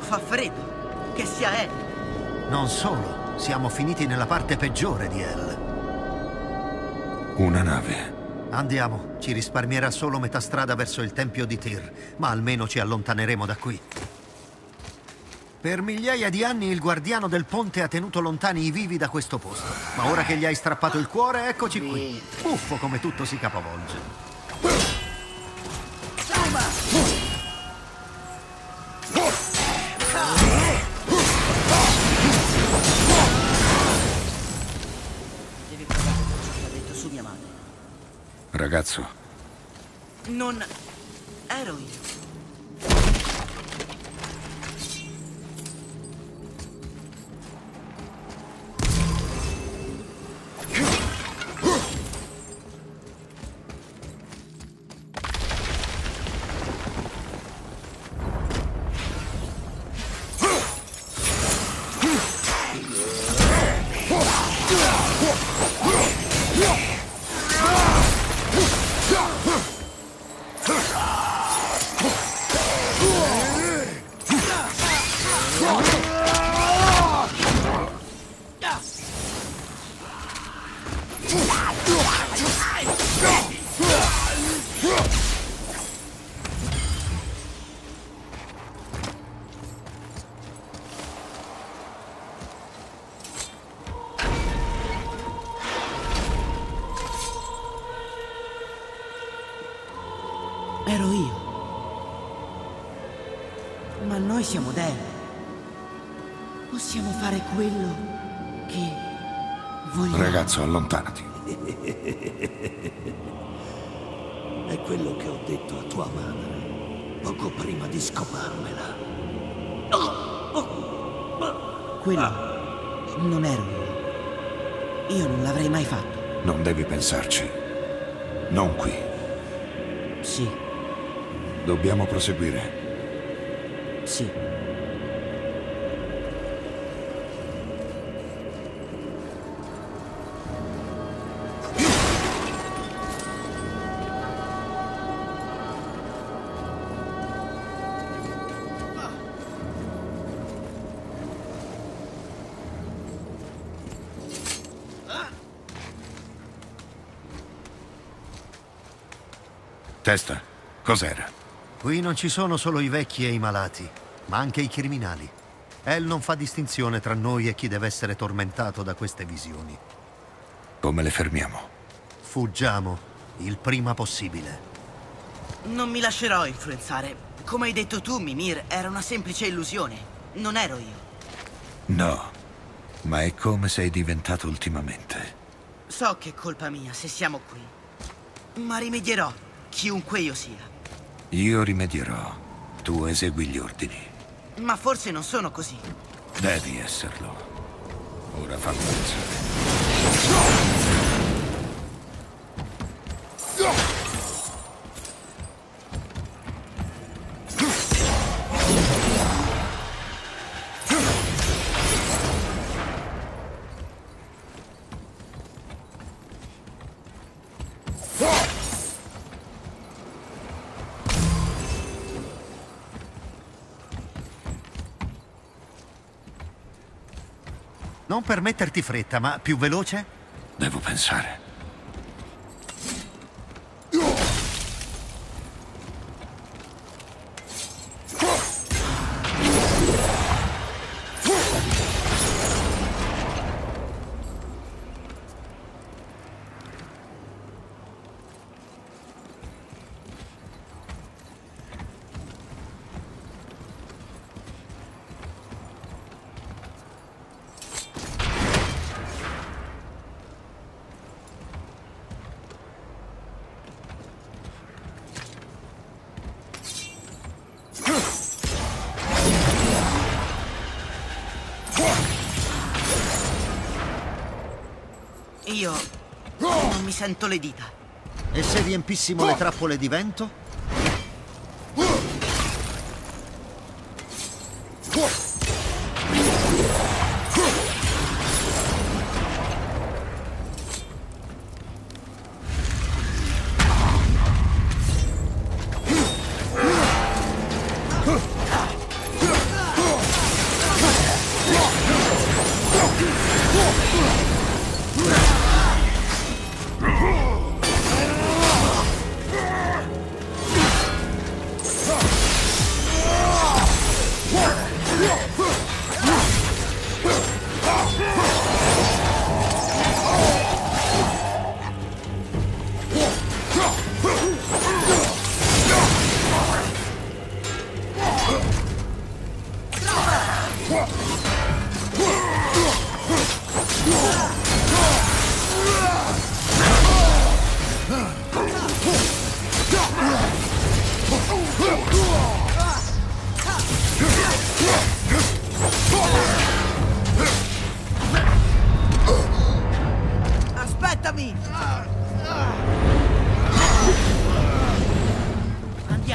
fa freddo. Che sia Hell. Non solo, siamo finiti nella parte peggiore di Hell. Una nave. Andiamo, ci risparmierà solo metà strada verso il tempio di Tyr, ma almeno ci allontaneremo da qui. Per migliaia di anni il guardiano del ponte ha tenuto lontani i vivi da questo posto, ma ora che gli hai strappato il cuore, eccoci qui. Buffo come tutto si capovolge. Devi provare ciò che ha detto su mia madre. Ragazzo, Non ero io. Ero io. Ma noi siamo dei. Possiamo fare quello che vogliamo. ragazzo, allontanati. È quello che ho detto a tua madre poco prima di scoparmela. Quello non ero io. Io non l'avrei mai fatto. Non devi pensarci. Non qui. Sì, Dobbiamo proseguire. sì. Testa, cos'era? Qui non ci sono solo i vecchi e i malati, ma anche i criminali. Hell non fa distinzione tra noi e chi deve essere tormentato da queste visioni. Come le fermiamo? Fuggiamo il prima possibile. Non mi lascerò influenzare. Come hai detto tu, Mimir, era una semplice illusione. Non ero io. No, ma è come sei diventato ultimamente. So che è colpa mia se siamo qui. Ma rimedierò, chiunque io sia. Io rimedierò. Tu esegui gli ordini. Ma forse non sono così. Devi esserlo. Ora fammi pensare. Non per metterti fretta, ma più veloce? Devo pensare. Io non mi sento le dita. E se riempissimo le trappole di vento?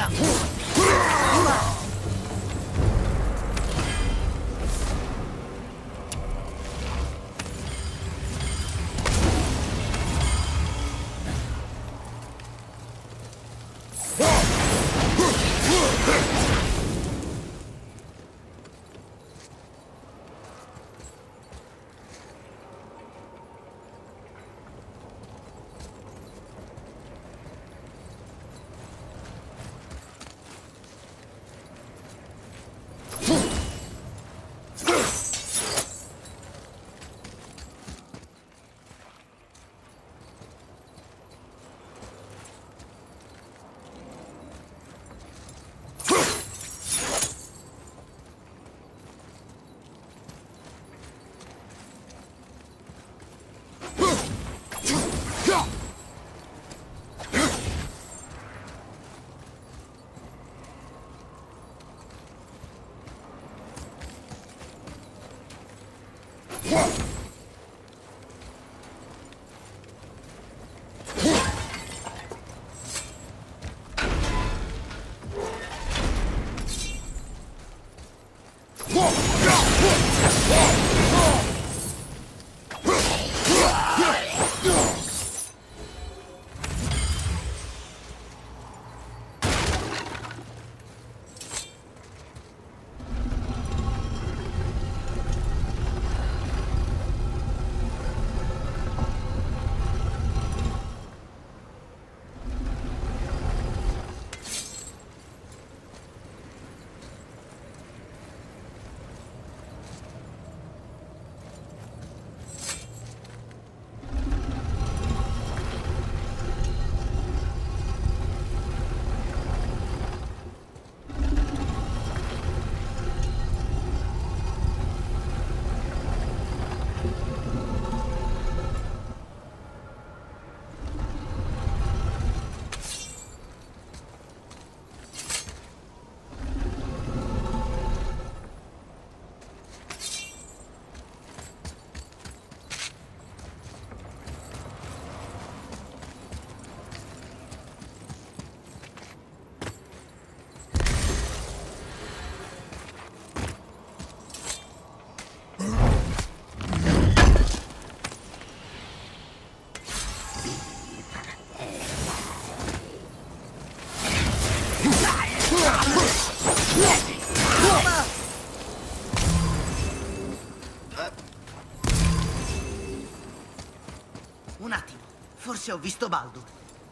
Un attimo, forse ho visto Baldur.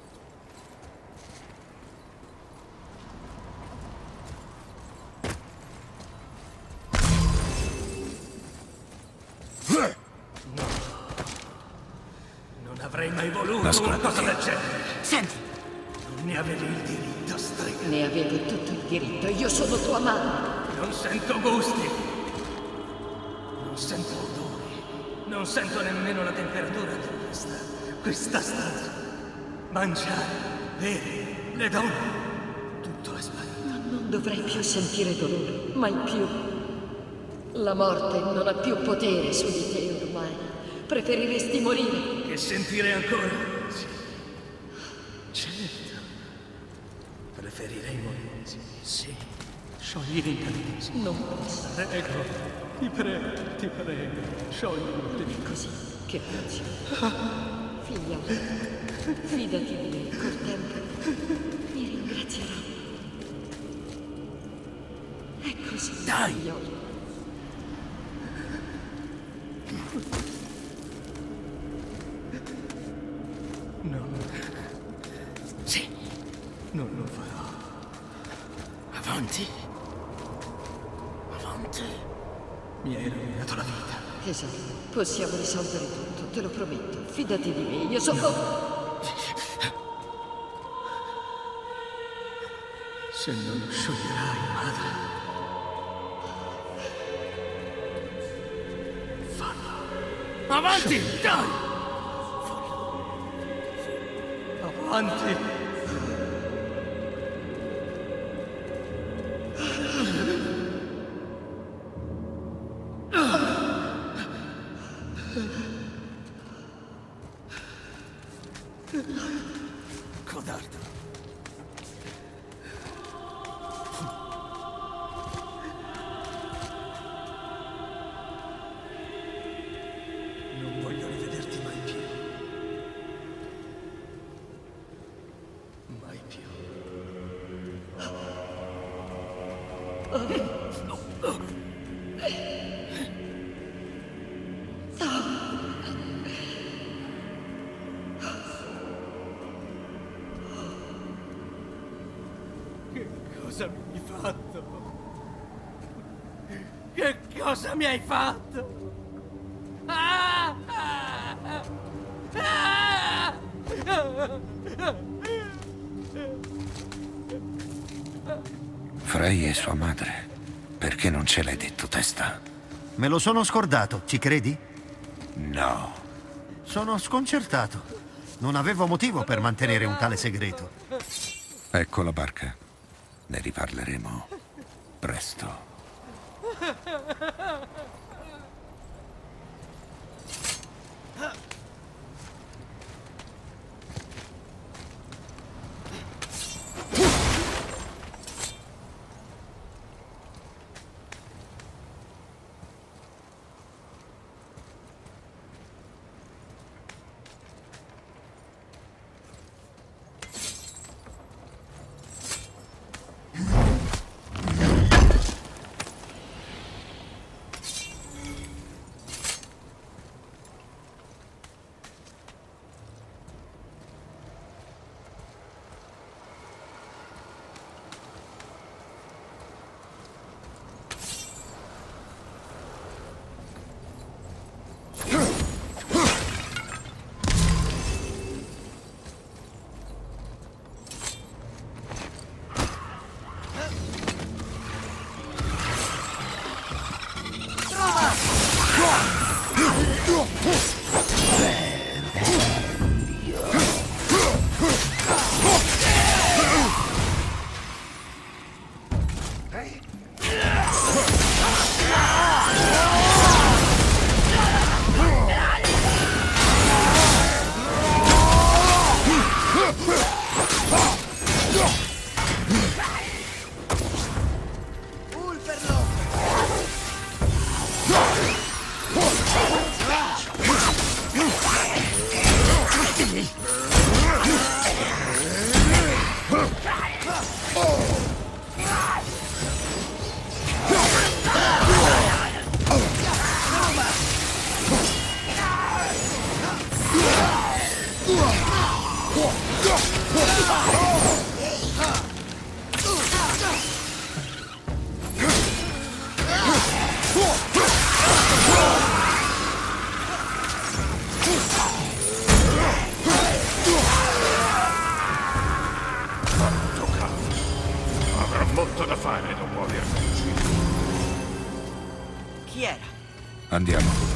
Non avrei mai voluto una cosa del genere. Senti, Non ne avevi il diritto, strega. Ne avevo tutto il diritto, io sono tua madre. Non sento gusti. Non sento odori. Non sento nemmeno la temperatura di questa stanza. Mangiare, bere, le donne. Tutto è sparito. Non dovrei più sentire dolore, mai più. La morte non ha più potere su di te ormai. Preferiresti morire. Che sentire ancora? Sì. Certo. Preferirei morire. Sì. Sciogli l'incantesimo. Non posso. Prego. Ti prego. Sciogli l'incantesimo. Così, che faccio? Figliolo, fidati di me, col tempo mi ringrazierò. È così, Dai! figliolo. No. Sì. Non lo farò. Avanti. Avanti. Mi hai rovinato la vita. Esatto, possiamo risolvere tutto, te lo prometto. Fidati di me, io sono... Se non lo scioglierai, madre. Fallo. Avanti! Dai! Avanti! Codardo. Cosa mi hai fatto? Che cosa mi hai fatto? Ah! Ah! Ah! Frey e sua madre. Perché non ce l'hai detto, testa? Me lo sono scordato, ci credi? No. Sono sconcertato. Non avevo motivo per mantenere un tale segreto. Ecco la barca. Ne riparleremo presto. Avrà molto da fare dopo aver fuggito. Chi era? Andiamo.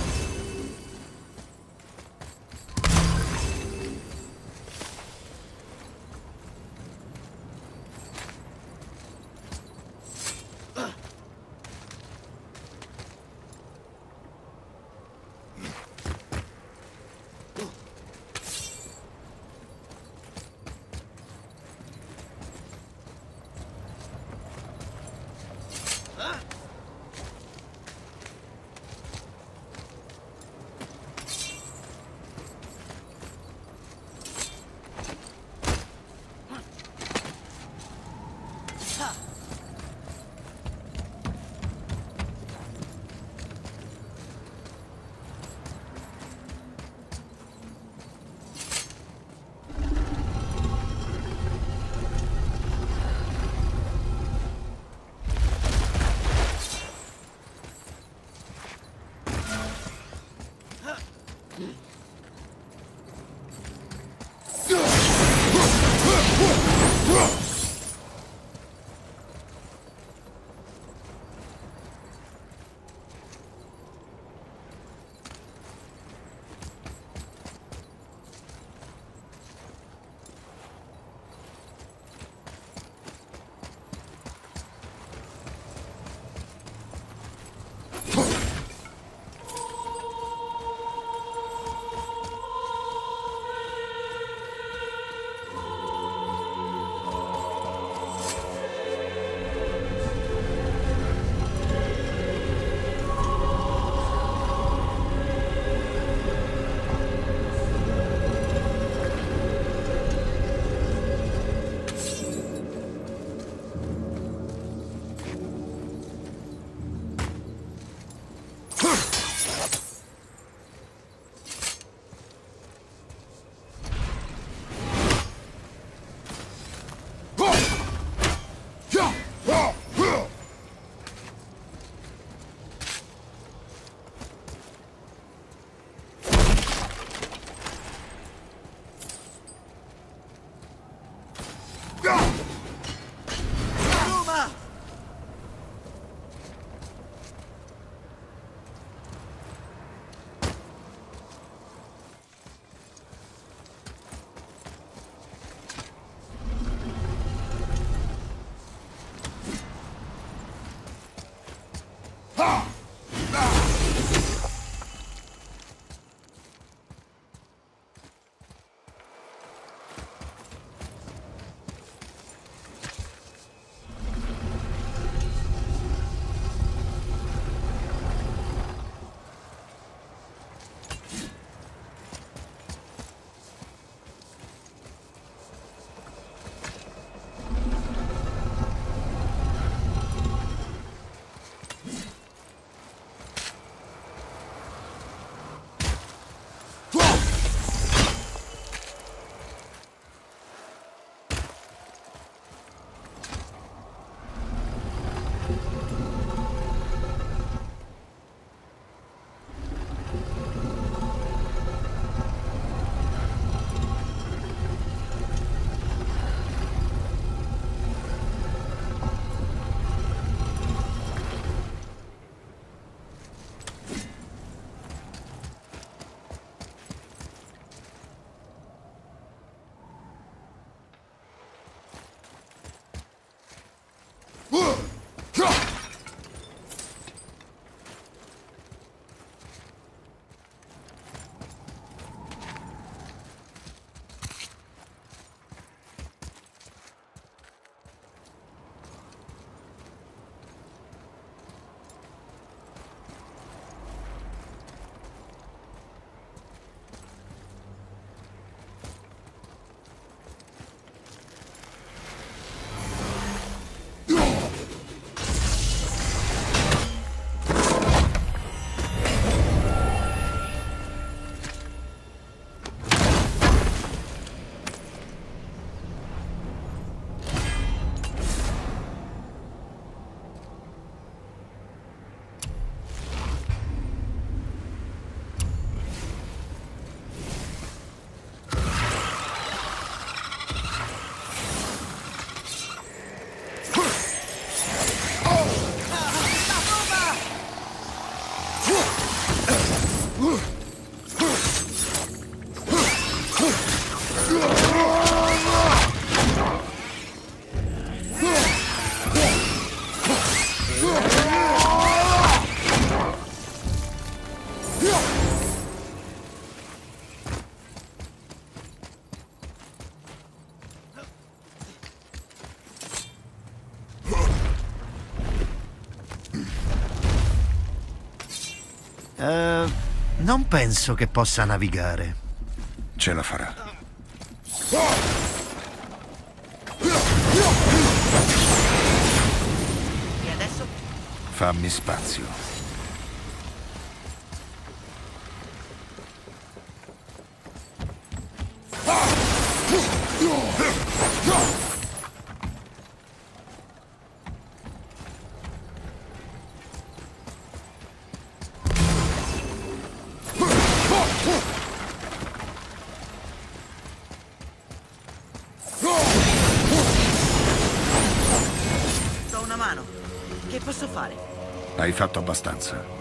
Non penso che possa navigare. Ce la farà. E adesso? Fammi spazio. Do una mano. Che posso fare? Hai fatto abbastanza.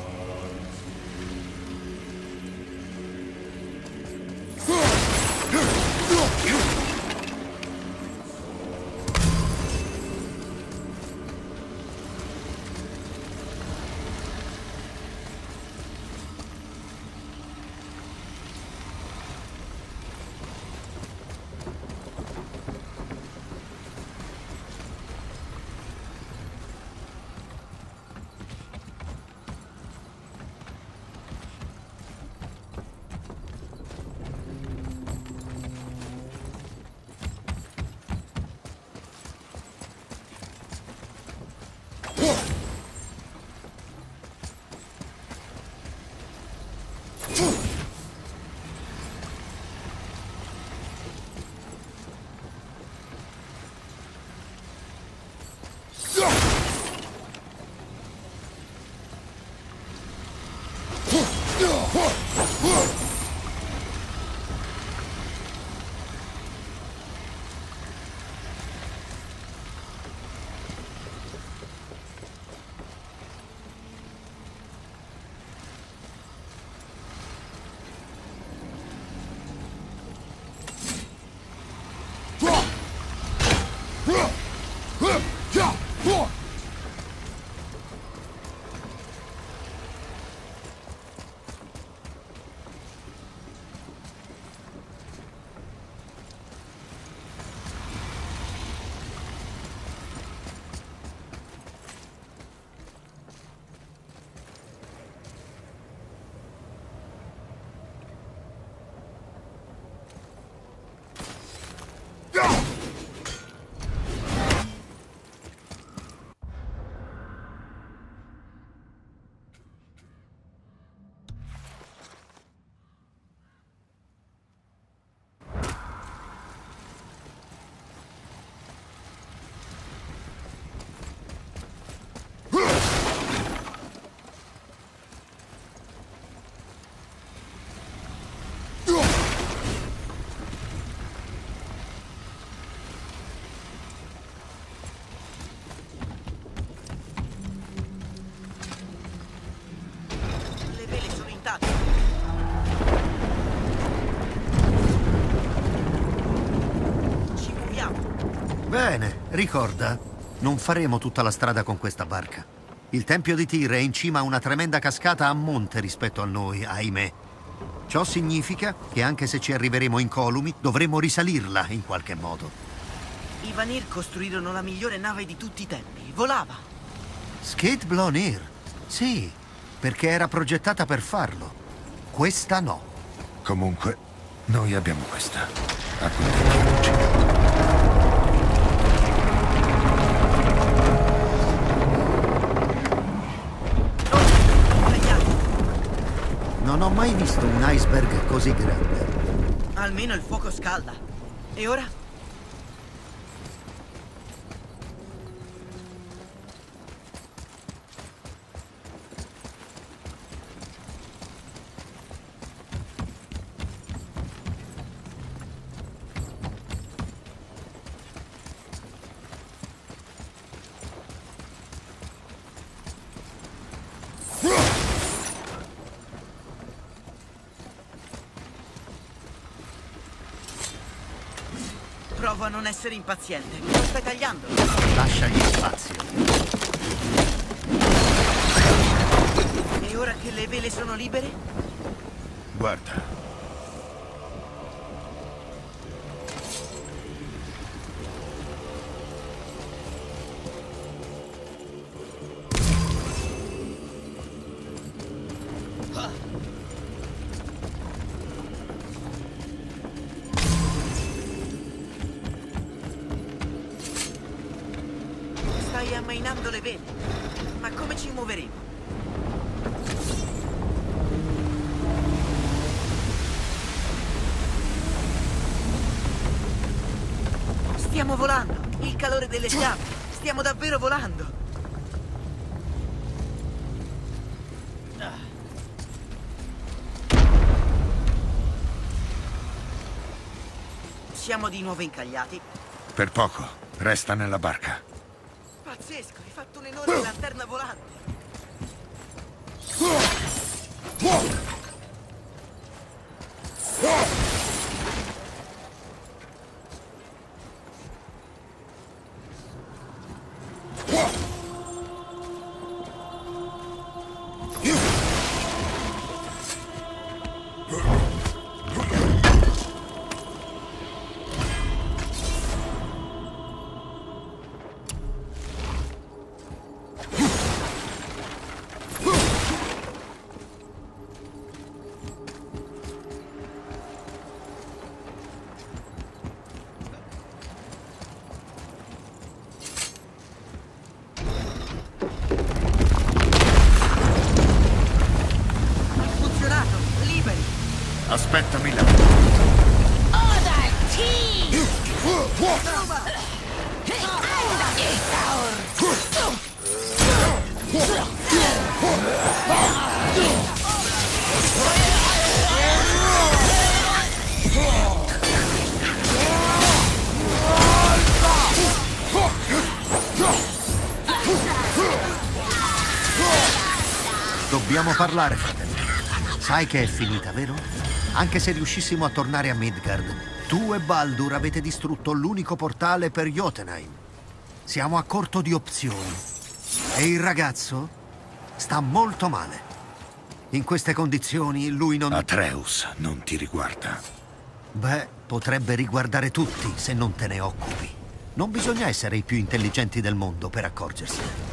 Ricorda, non faremo tutta la strada con questa barca. Il Tempio di Tyr è in cima a una tremenda cascata a monte rispetto a noi, ahimè. Ciò significa che anche se ci arriveremo incolumi, dovremo risalirla in qualche modo. I Vanir costruirono la migliore nave di tutti i tempi. Volava. Skidblonir? Sì, perché era progettata per farlo. Questa no. Comunque, noi abbiamo questa. Accontentiamoci. Non ho mai visto un iceberg così grande. Almeno il fuoco scalda. E ora? Provo a non essere impaziente. Lo stai tagliando? Lasciagli spazio. E ora che le vele sono libere? Guarda. Stai ammainando le vele. Ma come ci muoveremo? Stiamo volando. Il calore delle fiamme. Stiamo davvero volando. Siamo di nuovo incagliati. Per poco. Resta nella barca. Pazzesco, hai fatto un'enorme lanterna volante. Aspettami là. Dobbiamo parlare, fratello. Sai che è finita, vero? Anche se riuscissimo a tornare a Midgard, tu e Baldur avete distrutto l'unico portale per Jotunheim. Siamo a corto di opzioni. E il ragazzo sta molto male. In queste condizioni lui non... Atreus non ti riguarda. Beh, potrebbe riguardare tutti se non te ne occupi. Non bisogna essere i più intelligenti del mondo per accorgersene.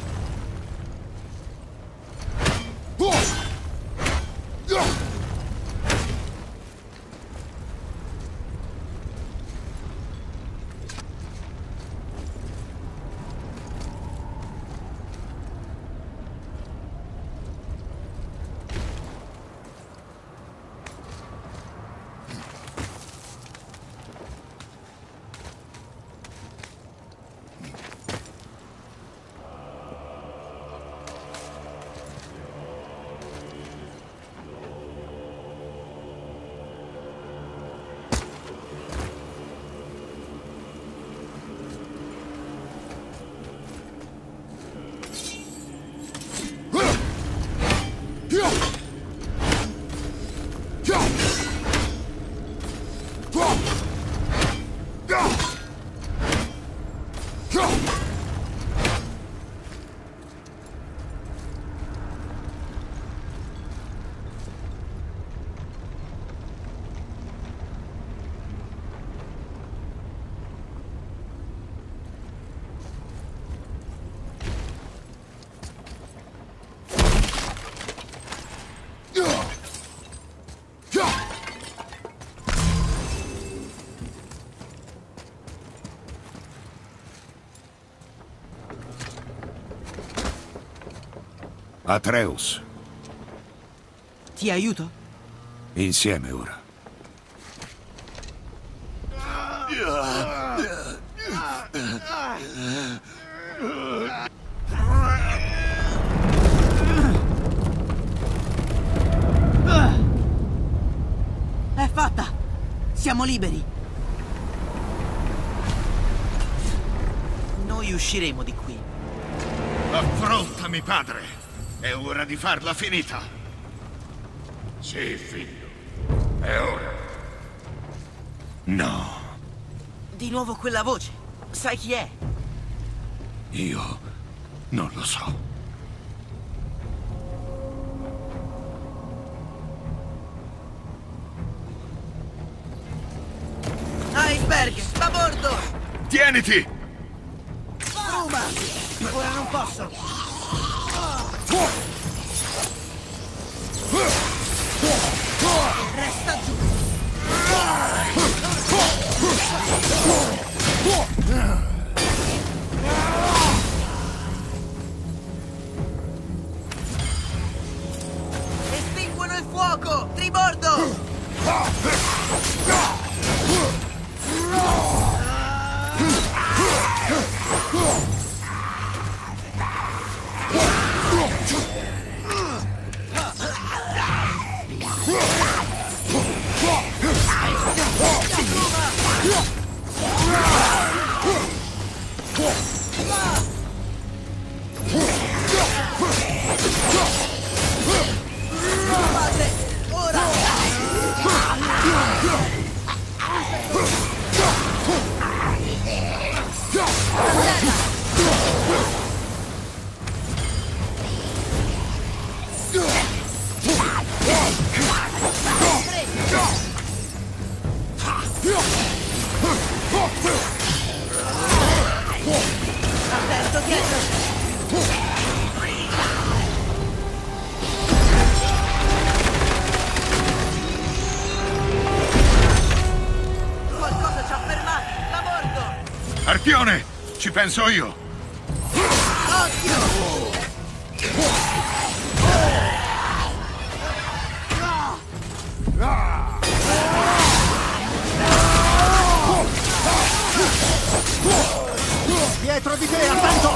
Atreus. Ti aiuto? Insieme ora. È fatta! Siamo liberi! Noi usciremo di qui. Affrontami, padre! È ora di farla finita! Sì, figlio. È ora. No, Di nuovo quella voce. Sai chi è? io non lo so. Iceberg! A bordo! Tieniti! Bruma! Ora non posso! Resta giù! Estinguono il fuoco! Tribordo! Padre, ora! Attento dietro! Qualcosa ci ha fermati! La morto! Arpione! Ci penso io! Dietro di te, attento!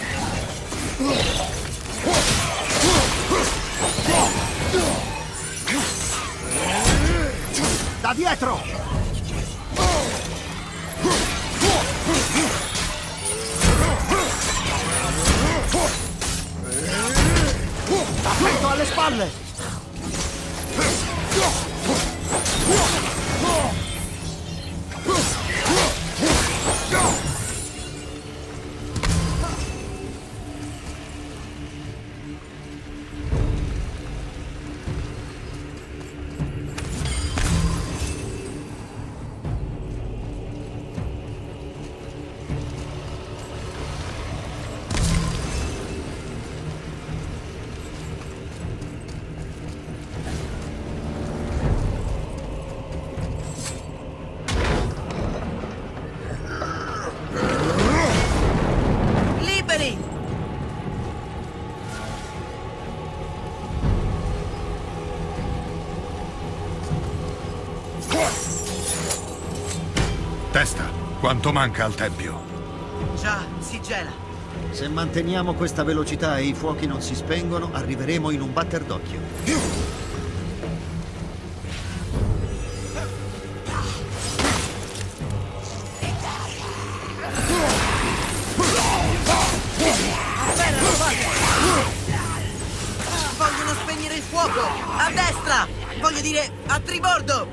Da dietro! Attento alle spalle! Liberi! Testa, quanto manca al tempio? Già, si gela. Se manteniamo questa velocità e i fuochi non si spengono, arriveremo in un batter d'occhio. Vogliono spegnere il fuoco! A destra! Voglio dire, a tribordo!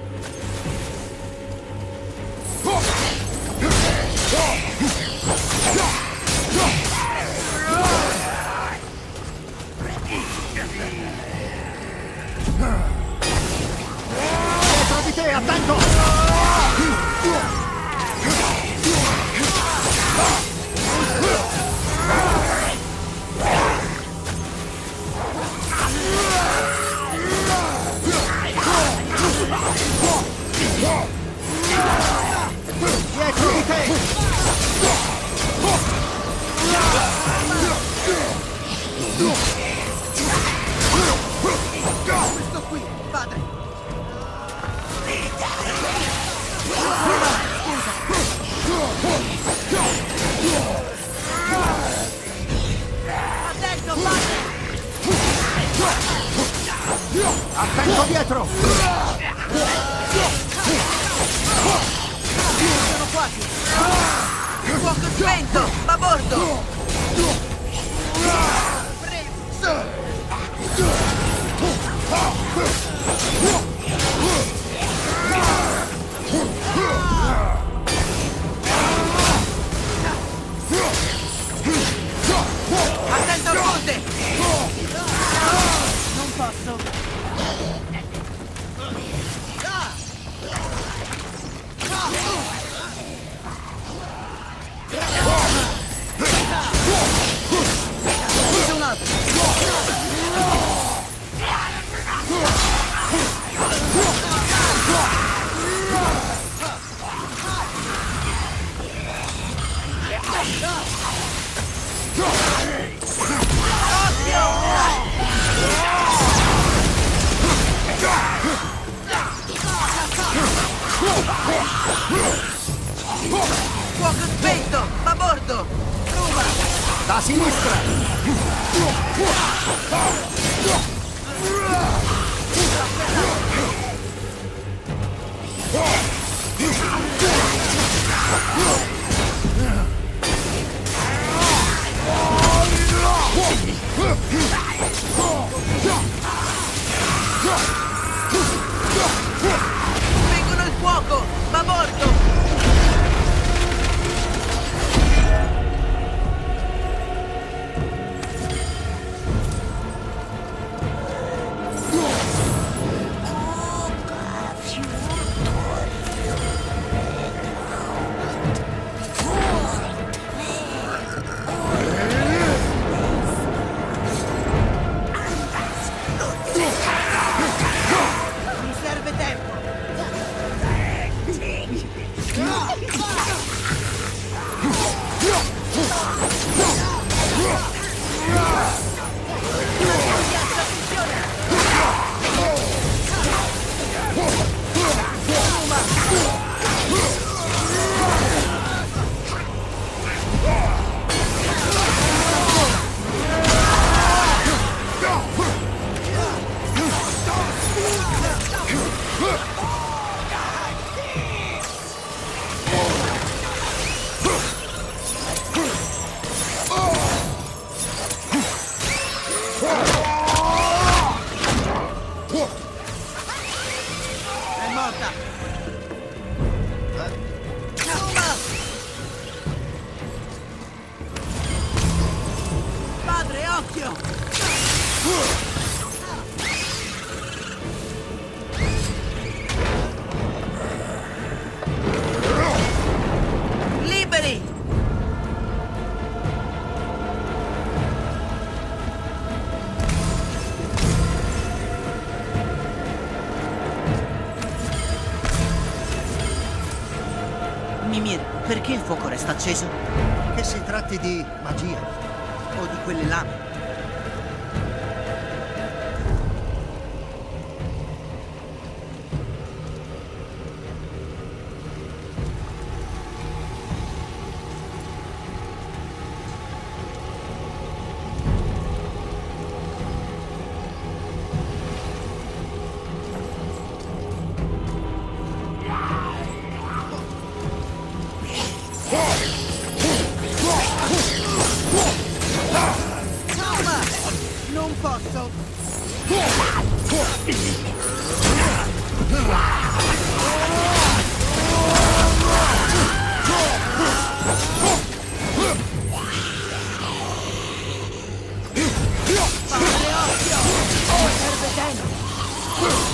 Dietro di te, attento! Dietro di te! Attento dietro! Sono quasi! Fuoco spento! A bordo! Attento al ponte! Non posso! Usa un altro! Fuoco spento! A bordo! Prova! Da sinistra! Vengono il fuoco! A bordo! Mi serve tempo! È morta! Padre, occhio! Liberi! Mimir, perché il fuoco resta acceso? Che si tratti di magia. O di quelle lame? Non posso! Padre, occhio! Serve tempo!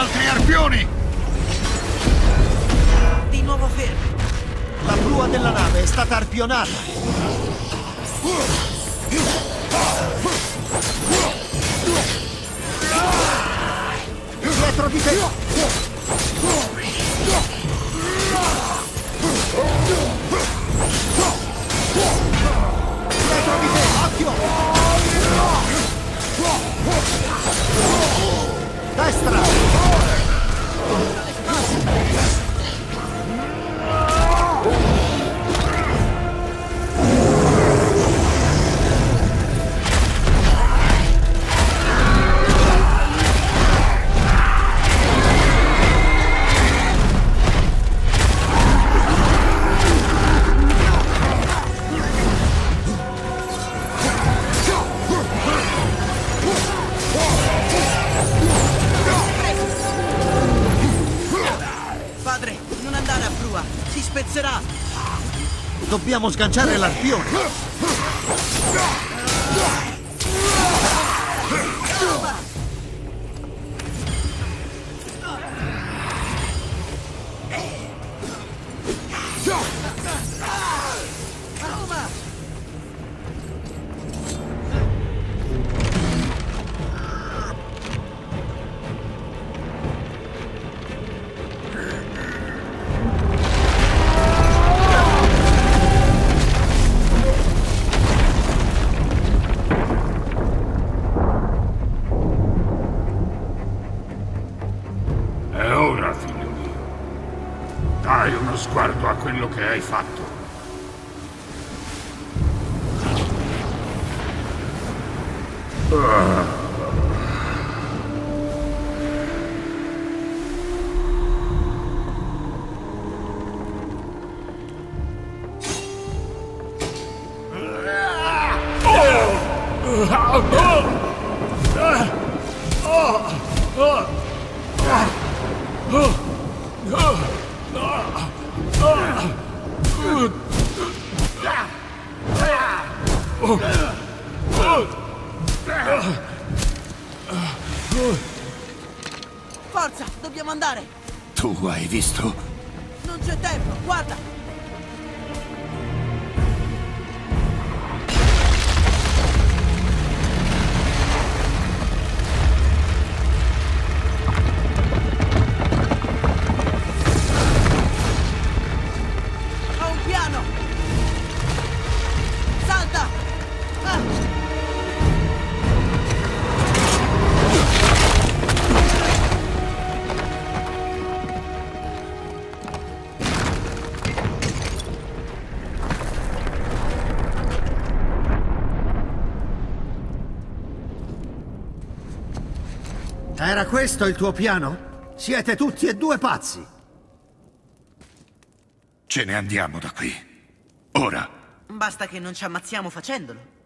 altri arpioni! Di nuovo fermi. La prua della nave è stata arpionata. Dietro di te! Dietro di te, occhio! Destra! Padre, non andare a prua, si spezzerà. Dobbiamo sganciare l'arpione. È ora, figlio mio. Dai uno sguardo a quello che hai fatto. Forza, dobbiamo andare. Tu hai visto? Non c'è tempo, guarda. Ho un piano. Salta. Ah. Era questo il tuo piano? Siete tutti e due pazzi. Ce ne andiamo da qui. Ora. Basta che non ci ammazziamo facendolo.